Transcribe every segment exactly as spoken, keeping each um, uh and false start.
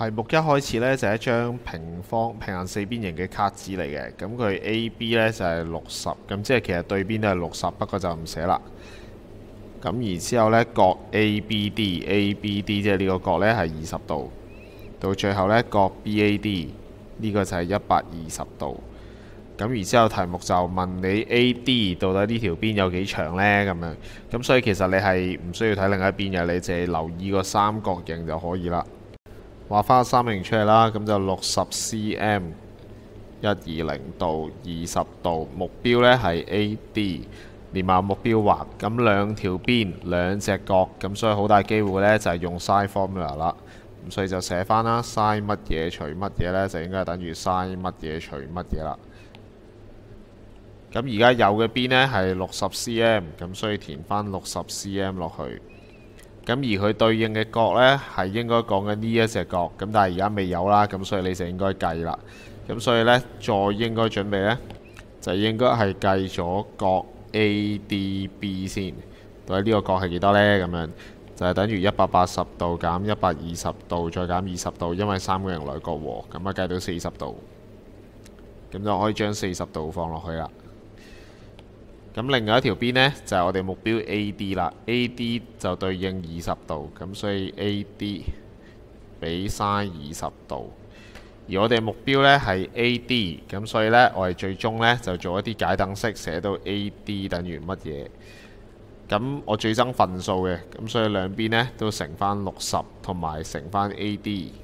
題目一開始呢，就係一張平方平行四邊形嘅卡紙嚟嘅，咁佢 A B 呢，就係六十，咁即係其實對邊都係六十，不過就唔寫啦。咁然之後呢，角 A B D，A B D 即係呢個角呢係二十度，到最後呢，角 B A D 呢個就係一百二十度。咁然之後題目就問你 A D 到底呢條邊有幾長呢？咁樣，咁所以其實你係唔需要睇另一邊嘅，你淨係留意個三角形就可以啦。畫翻個三角形出嚟啦，咁就六十 cm， 一二零度，二十度，目標呢係 A D， 連埋目標畫，咁兩條邊兩隻角，咁所以好大機會呢就係用 sin formula 啦。咁所以就寫翻啦 sin 乜嘢除乜嘢呢，就應該係等於 sin 乜嘢除乜嘢啦。咁而家有嘅邊呢係六十 cm， 咁所以填翻六十 cm 落去。咁而佢對應嘅角呢係應該講緊呢一隻角，咁但係而家未有啦，咁所以你就應該計啦。咁所以呢，再應該準備呢，就應該係計咗角 A D B 先。到底呢個角係幾多呢？咁樣就係等於一百八十度減一百二十度再減二十度，因為三個形來角和，咁啊計到四十度。咁就可以將四十度放落去啦。咁另外一條邊呢，就係我哋目標 A D 啦 ，A D 就對應二十度，咁所以 A D 比 sin 二十度。而我哋目標呢係 A D， 咁所以呢，我哋最終呢就做一啲解等式，寫到 A D 等於乜嘢。咁我最憎分數嘅，咁所以兩邊呢都乘翻六十，同埋乘翻 A D。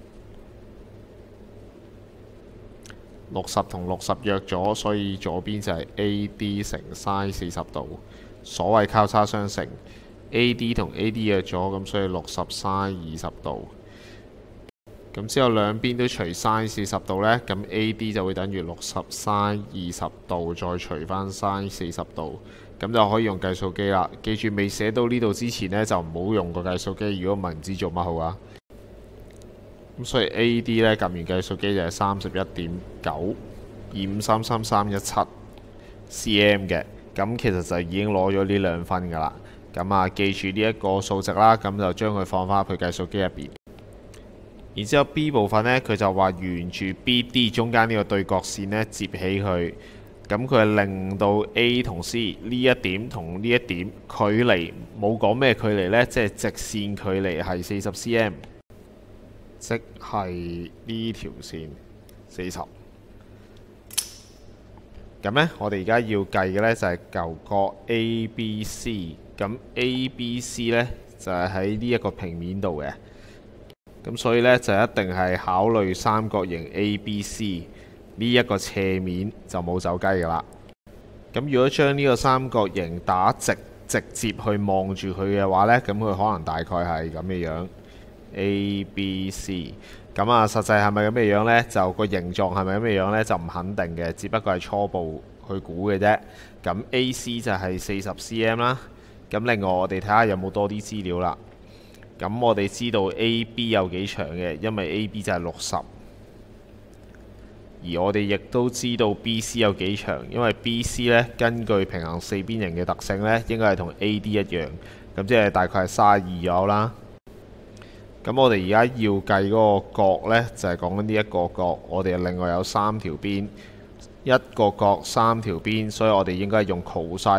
六十同六十約咗，所以左邊就係 A D 乘 sin 四十度。所謂交叉相乘 ，A D 同 A D 約咗，咁所以六十 sin 二十度。咁之後兩邊都除 sin 四十度呢，咁 A D 就會等於六十 sin 二十度，再除翻 sin 四十度，咁就可以用計數機啦。記住未寫到呢度之前呢，就唔好用個計數機，如果唔係唔知做乜好啊。咁所以 A D 呢，撳完計數機就係三十一點九二五三三三一七 cm 嘅，咁其實就已經攞咗呢兩分噶啦。咁啊，記住呢一個數值啦，咁就將佢放翻入去計數機入邊。然之後 B 部分呢，佢就話沿住 B D 中間呢個對角線呢接起佢，咁佢係令到 A 同 C 呢一點同呢一點距離冇講咩距離呢，即係直線距離係四十 cm。即係呢條線四十，咁呢，我哋而家要計嘅呢就係舊角 A B C， 咁 A B C 呢就係喺呢一個平面度嘅，咁所以呢，就一定係考慮三角形 A B C 呢一個斜面就冇走雞噶啦。咁如果將呢個三角形打直，直接去望住佢嘅話呢，咁佢可能大概係咁嘅樣。A、B、C， 咁啊，實際係咪咁嘅樣呢？就個形狀係咪咁嘅樣呢？就唔肯定嘅，只不過係初步去估嘅啫。咁 A C 就係四十 cm 啦。咁另外我哋睇下有冇多啲資料啦。咁我哋知道 A B 有幾長嘅，因為 A B 就係六十。而我哋亦都知道 B C 有幾長，因為 B C 呢根據平行四邊形嘅特性呢，應該係同 A D 一樣。咁即係大概係三十二左右啦。咁我哋而家要計嗰個角呢，就係講緊呢一個角。我哋另外有三條邊，一個角三條邊，所以我哋應該用 cosine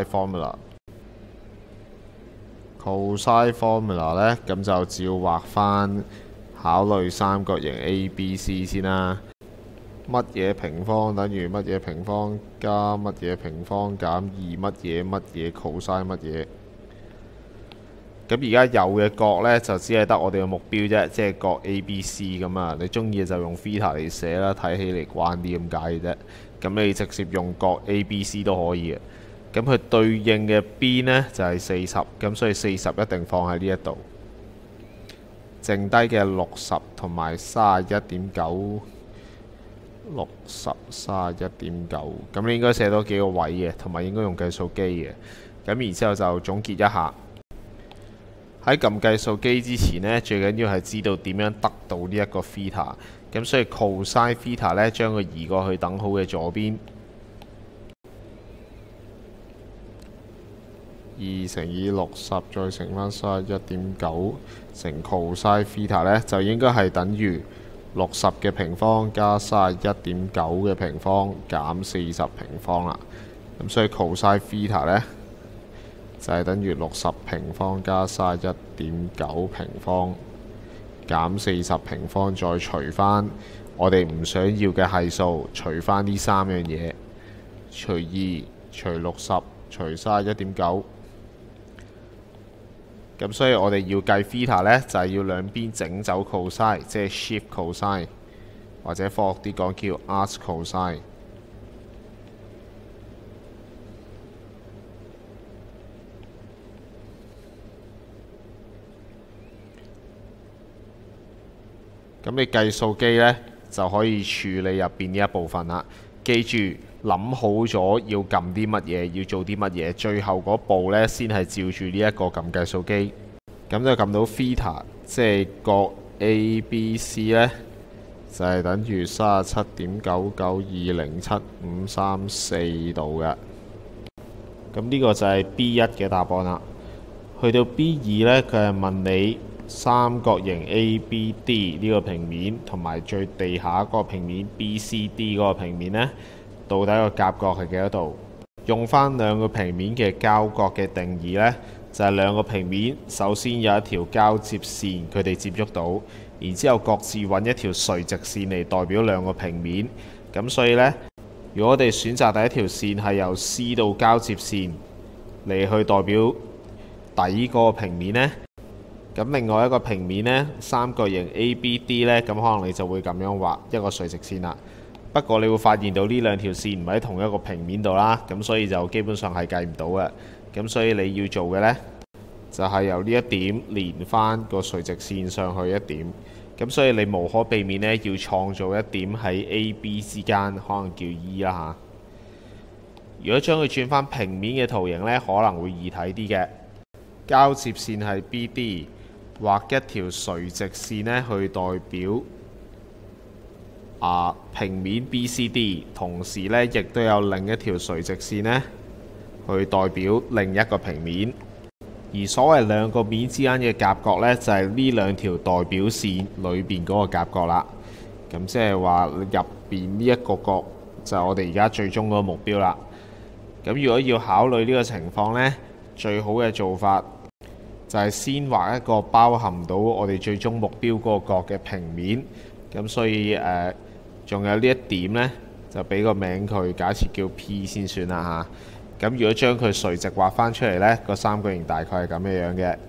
formula。cosine formula 呢，咁就照畫翻，考慮三角形 A B C 先啦。乜嘢平方等於乜嘢平方加乜嘢平方減二乜嘢乜嘢 cosine 乜嘢。咁而家有嘅角呢，就只係得我哋嘅目標啫，即係角 A B C 咁啊。你中意就用 theta 嚟寫啦，睇起嚟慣啲咁解嘅啫。咁你直接用角 A B C 都可以嘅。咁佢對應嘅邊呢，就係四十，咁所以四十一定放喺呢一度。剩低嘅六十同埋三十一點九，六十三十一點九，咁你應該寫多幾個位嘅，同埋應該用計數機嘅。咁然之後就總結一下。喺撳計數機之前呢，最緊要係知道點樣得到呢一個 theta。咁所以 cosine theta 呢，將佢移過去等號嘅左邊，二乘以六十再乘翻三十一點九乘 cosine theta 呢，就應該係等於六十嘅平方加三十一點九嘅平方減四十平方啦。咁所以 cosine theta 呢，就係等於六十平方加三十一點九平方減四十平方，再除翻我哋唔想要嘅係數，除翻呢三樣嘢，除二除六十除三十一點九。咁所以我哋要計 theta 呢，就係要兩邊整走 cosine， 即係 shift cosine， 或者科學啲講叫 arc cosine。咁你計數機呢，就可以處理入邊呢一部分啦。記住諗好咗要撳啲乜嘢，要做啲乜嘢，最後嗰步呢，先係照住呢一個撳計數機。咁就撳到 theta， 即係角 A B C 呢，就係等於三十七點九九二零七五三四度嘅。咁呢個就係 B 一嘅答案啦。去到 B 二呢，佢係問你三角形 A B D 呢個平面同埋最地下嗰個平面 B C D 嗰個平面呢，到底個夾角係幾多度？用翻兩個平面嘅交角嘅定義呢，就係兩個平面首先有一條交接線，佢哋接觸到，然之後各自揾一條垂直線嚟代表兩個平面。咁所以呢，如果我哋選擇第一條線係由 C 到交接線嚟去代表底嗰個平面呢，咁另外一個平面呢，三角形 A B D 呢，咁可能你就會咁樣畫一個垂直線啦。不過你會發現到呢兩條線唔喺同一個平面度啦，咁所以就基本上係計唔到嘅。咁所以你要做嘅呢，就係由呢一點連翻個垂直線上去一點。咁所以你無可避免呢，要創造一點喺 A B 之間，可能叫 E 啦嚇。如果將佢轉翻平面嘅圖形呢，可能會易睇啲嘅。交接線係 B D。畫一條垂直線呢，去代表啊平面 B C D， 同時呢亦都有另一條垂直線呢，去代表另一個平面。而所謂兩個面之間嘅夾角呢，就係呢兩條代表線裏邊嗰個夾角啦。咁即係話入邊呢一個角就係我哋而家最終嗰個目標啦。咁如果要考慮呢個情況呢，最好嘅做法就係先畫一個包含到我哋最終目標嗰個角嘅平面。咁所以誒，仲、呃、有呢一點呢，就俾個名佢，假設叫 P 先算啦嚇。咁如果將佢垂直畫翻出嚟呢，個三角形大概係咁樣樣嘅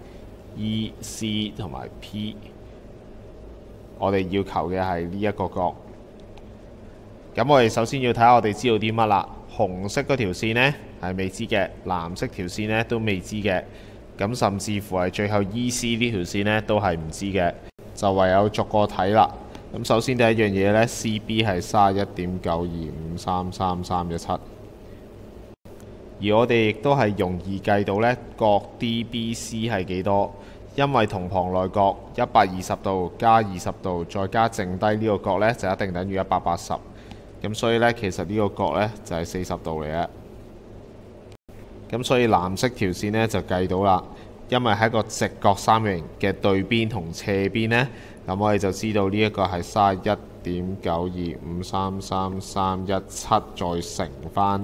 ，E、C 同埋 P。我哋要求嘅係呢一個角。咁我哋首先要睇下我哋知道啲乜啦。紅色嗰條線呢係未知嘅，藍色條線呢都未知嘅。咁甚至乎係最後 E C 呢條線呢都係唔知嘅，就唯有逐個睇啦。咁首先第一樣嘢呢 C B 係三十一點九二五三三三一七，而我哋亦都係容易計到呢角 D B C 係幾多，因為同旁內角一百二十度加二十度再加剩低呢個角呢，就一定等於一百八十。咁所以呢，其實呢個角呢就係四十度嚟嘅。咁所以藍色條線呢就計到啦，因為喺個直角三角形嘅對邊同斜邊呢，咁我哋就知道呢一個係三十一點九二五三三三一七，再乘翻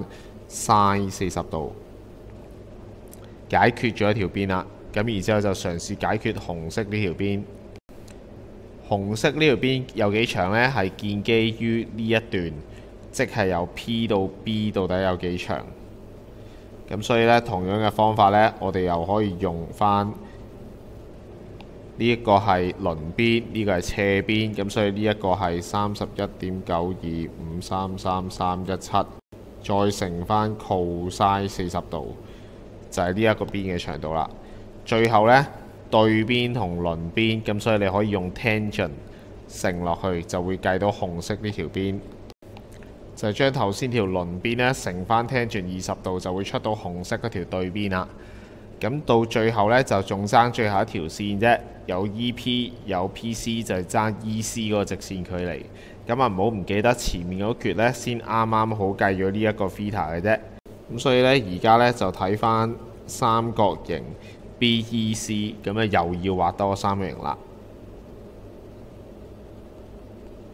sin 四十度，解決咗一條邊啦。咁然之後就嘗試解決紅色呢條邊。紅色呢條邊有幾長呢？係建基於呢一段，即係由 P 到 B 到底有幾長。咁所以呢，同樣嘅方法呢，我哋又可以用翻呢一個係鄰邊，呢個係斜邊。咁所以呢一個係三十一點九二五三三三一七，再乘翻 cos 四十度，就係呢一個邊嘅長度啦。最後呢，對邊同鄰邊，咁所以你可以用 tangent 乘落去，就會計到紅色呢條邊。就係將頭先條鄰邊呢乘翻 tangent 二十度，就會出到紅色嗰條對邊啦。咁到最後呢，就仲爭最後一條線啫，有 E P 有 P C， 就係爭 E C 嗰個直線距離。咁啊唔好唔記得前面嗰橛呢，先啱啱好計咗呢一個 theta 嘅啫。咁所以呢，而家呢，就睇翻三角形 B E C， 咁啊又要畫多個三角形啦。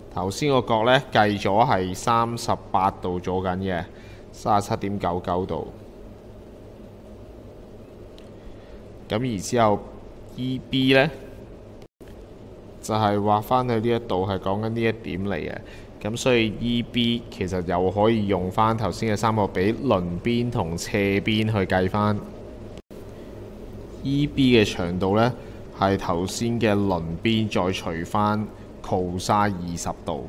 頭先個角呢計咗係三十八度左緊嘅，三十七點九九度。咁然之後 E B 呢，就係畫翻去呢一度，係講緊呢一點嚟嘅。咁所以 E B 其實又可以用翻頭先嘅三角比鄰邊同斜邊去計翻。E B 嘅長度呢，係頭先嘅鄰邊再除翻 cos 二十度。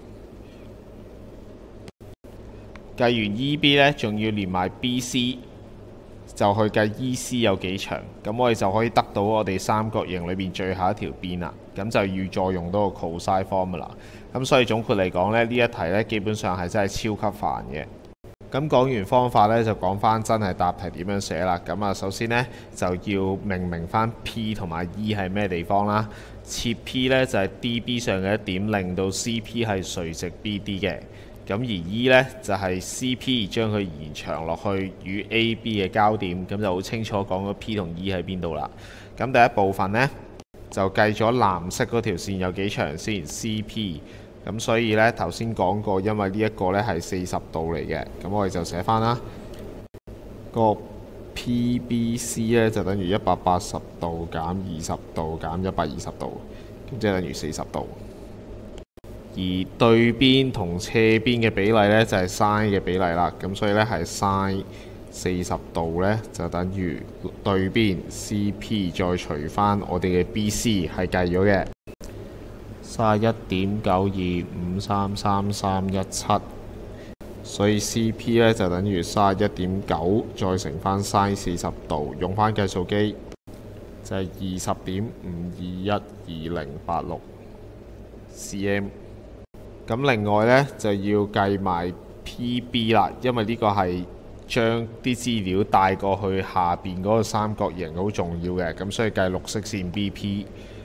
計完 E B 呢，仲要連埋 B C。就去計 E C 有幾長，咁我哋就可以得到我哋三角形裏邊最後一條邊啦。咁就要再用到個 cos formula。咁所以總括嚟講咧，呢一題咧基本上係真係超級煩嘅。咁講完方法咧，就講翻真係答題點樣寫啦。咁啊，首先呢，就要命名翻 P 同埋 E 係咩地方啦。設 P 咧就係 D B 上嘅一點，令到 C P 係垂直 B D 嘅。咁而 E 呢，就係 C P 將佢延長落去與 A B 嘅交點，咁就好清楚講咗 P 同 E 喺邊度啦。咁第一部分呢，就計咗藍色嗰條線有幾長先 C P。咁所以呢，頭先講過，因為呢一個呢係四十度嚟嘅，咁我哋就寫翻啦。個 P B C 呢，就等於一百八十度減二十度減一百二十度，咁即係等於四十度。而對邊同斜邊嘅比例呢，就係 sin 嘅比例啦，咁所以呢，係 sin 四十度呢，就等於對邊 C P 再除翻我哋嘅 B C 係計咗嘅三十一點九二五三三三一七，所以 C P 呢，就等於三十一點九再乘翻 sin 四十度，用翻計數機就係二十點五二一二零八六 cm。咁另外呢，就要計埋 P B 啦，因為呢個係將啲資料帶過去下邊嗰個三角形，好重要嘅。咁所以計綠色線 B P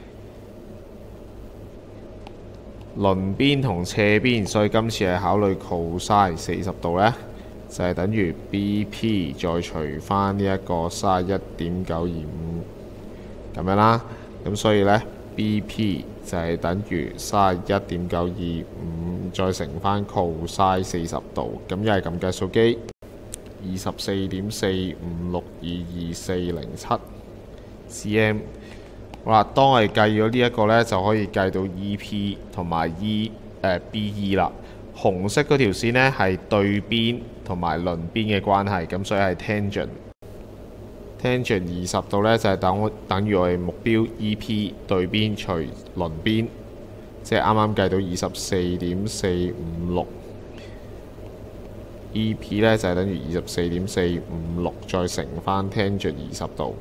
鄰邊同斜邊，所以今次係考慮 cos 四十度呢，就係等於 B P 再除翻呢一個三十一點九二五咁樣啦。咁所以呢，B P 就係等於三十一點九二五再乘翻 cos 四十度，咁又係撳計數機，二十四點四五六二二四零七 cm。好啦，當我哋計咗呢一個呢，就可以計到 E P 同埋 E 誒、呃、B E 啦。紅色嗰條線呢係對邊同埋鄰邊嘅關係，咁所以係 tangent。tangent 二十度呢，就係等等於我哋目標 E P 對邊除鄰邊，即係啱啱計到二十四點四五六。E P 呢，就係等於二十四點四五六再乘翻 tangent 二十度，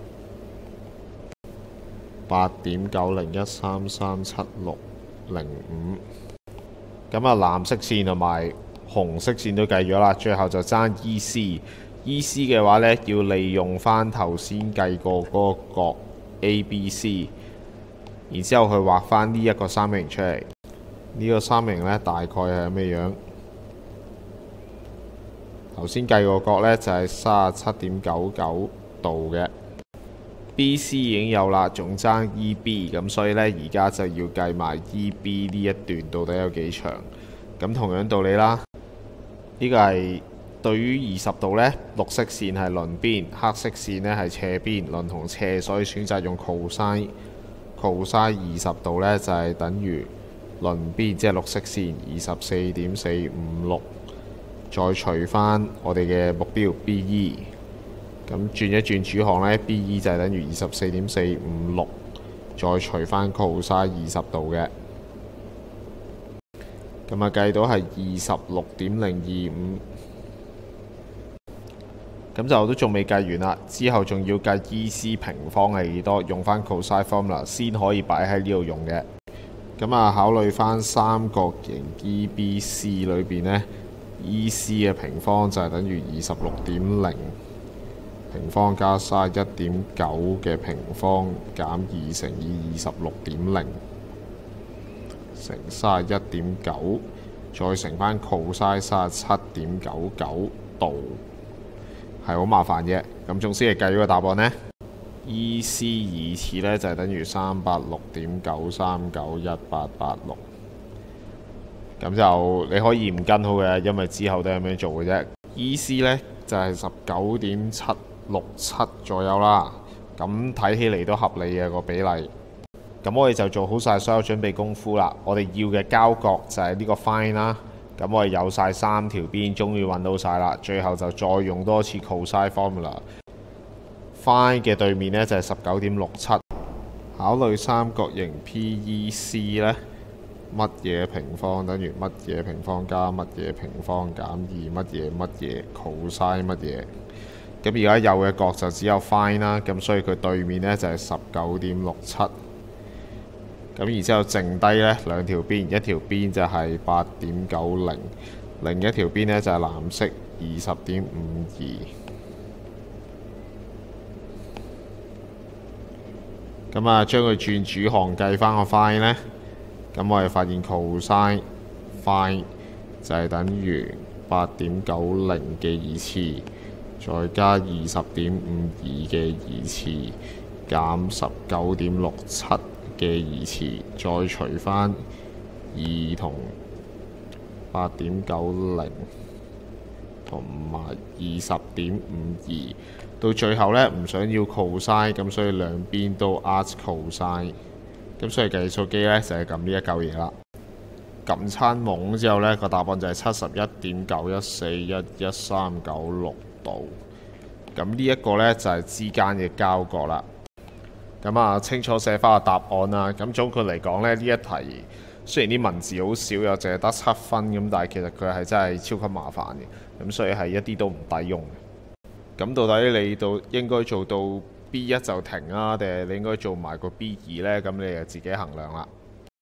八點九零一三三七六零五。咁啊，藍色線同埋紅色線都計咗啦，最後就爭 E C。E C 嘅話呢，要利用翻頭先計過嗰個角 A B C， 然之後去畫翻呢一個三角形出嚟。呢、呢個三角形呢，大概係咩樣？頭先計個角呢，就係三十七點九九度嘅。B C 已經有啦，仲爭 E B， 咁所以呢，而家就要計埋 E B 呢一段到底有幾長。咁同樣道理啦，呢、呢個係。對於二十度呢，綠色線係鄰邊，黑色線呢係斜邊，鄰同斜，所以選擇用 cos。cos 二十度呢，就係、是、等於鄰邊，即係綠色線二十四點四五六，再除翻我哋嘅目標 B E。咁轉一轉主項呢 B E 就係等於二十四點四五六，再除翻 cos 二十度嘅。咁啊，計到係二十六點零二五。咁就都仲未計完啦，之後仲要計 E C 平方係幾多，用翻 cos formula 先可以擺喺呢度用嘅。咁啊，考慮翻三角形 E B C 裏邊呢 E C 嘅平方就係等於二十六點零平方加三十一點九嘅平方減二乘以二十六點零乘三十一點九，再乘翻 cos 三十七點九九度。係好麻煩嘅，咁總之係計咗個答案呢 E C 二次呢，就係、是、等於三百六點九三九一八八六， 咁就你可以唔跟好嘅，因為之後都係咁樣做嘅啫。E C 呢就係十九點七六七左右啦，咁睇起嚟都合理嘅個比例。咁我哋就做好晒所有準備功夫啦。我哋要嘅膠角就係呢個 Fine 啦。咁我哋有晒三條邊，終於揾到晒啦。最後就再用多次 cosine formula。Fine 嘅對面呢就係十九點六七。考慮三角形 P E C 呢，乜嘢平方等於乜嘢平方加乜嘢平方減二乜嘢乜嘢 cosine 乜嘢。咁而家有嘅角就只有 Fine 啦，咁所以佢對面呢就係十九點六七。咁然之後剩低呢兩條邊，一條邊就係八點九零，另一條邊呢就係藍色二十點五二。咁啊，將佢轉主項計翻個 Fine 呢，咁我哋發現 cosine Fine 就係等於八點九零嘅二次，再加二十點五二嘅二次，減十九點六七嘅二次，再除翻二同八點九零同埋二十點五二，到最後呢，唔想要 cosine，咁所以兩邊都 ask cosine，咁所以計數機呢，就係撳呢一嚿嘢啦。撳餐懵之後呢，個答案就係七十一點九一四一一三九六度。咁呢一個呢，就係之間嘅交角啦。咁啊，清楚寫翻個答案啦。咁總括嚟講呢，呢一題雖然啲文字好少，又淨係得七分咁，但係其實佢係真係超級麻煩嘅。咁所以係一啲都唔抵用嘅。咁到底你到應該做到 B 一就停啊，定係你應該做埋個 B 二呢？咁你就自己衡量啦。